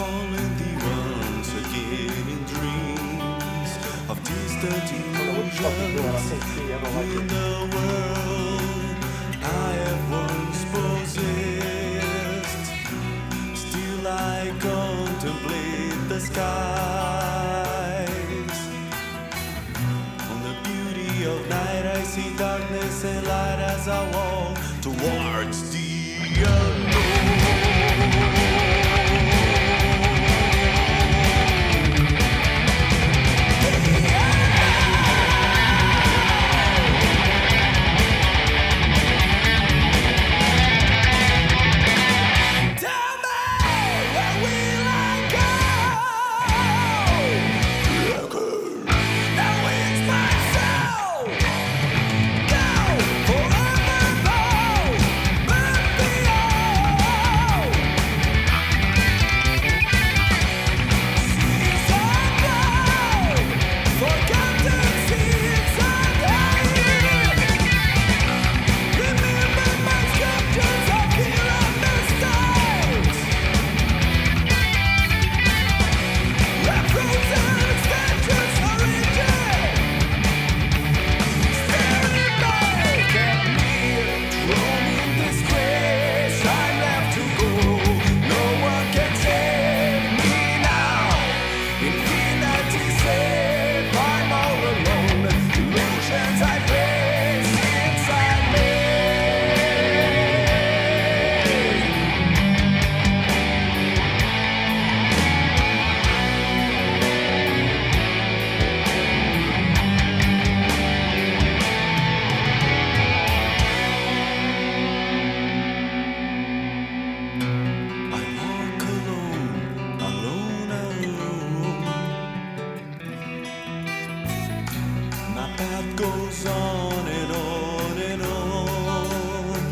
calling thee once again in dreams of distant illusions in the world I have once possessed. Still I contemplate the skies. On the beauty of night I see darkness and light as I walk towards the unknown. Path goes on and on and on.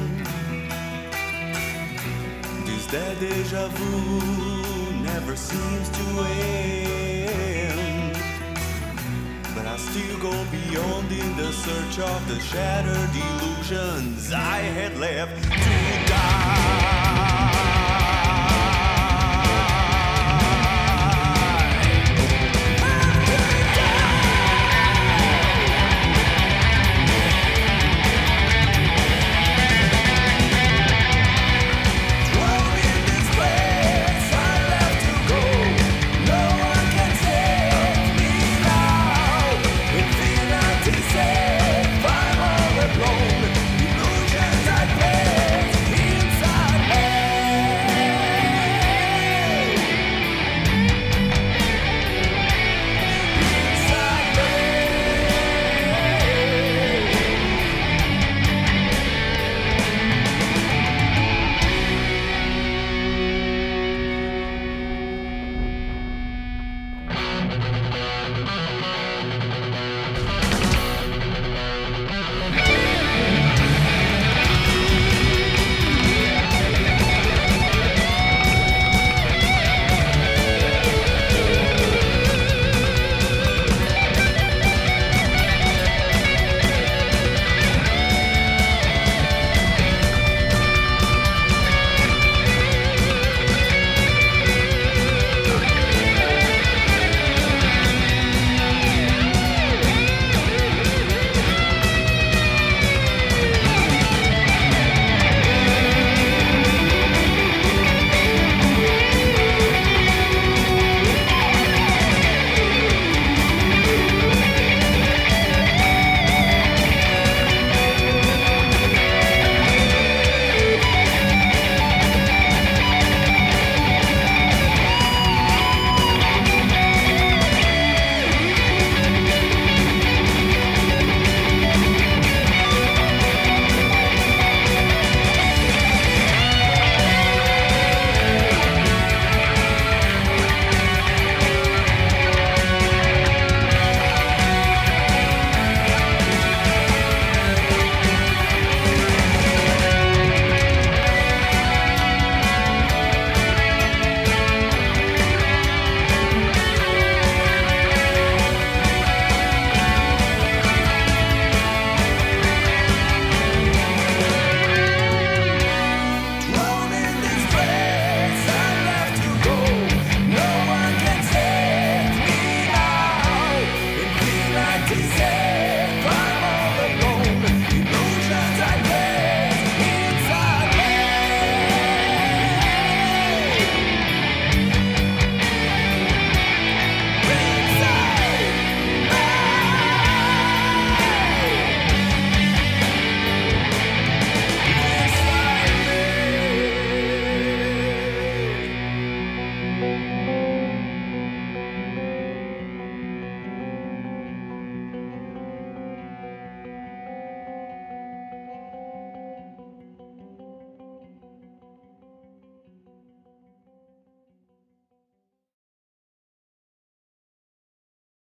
This deja vu never seems to end. But I still go beyond in the search of the shattered illusions I had left to die.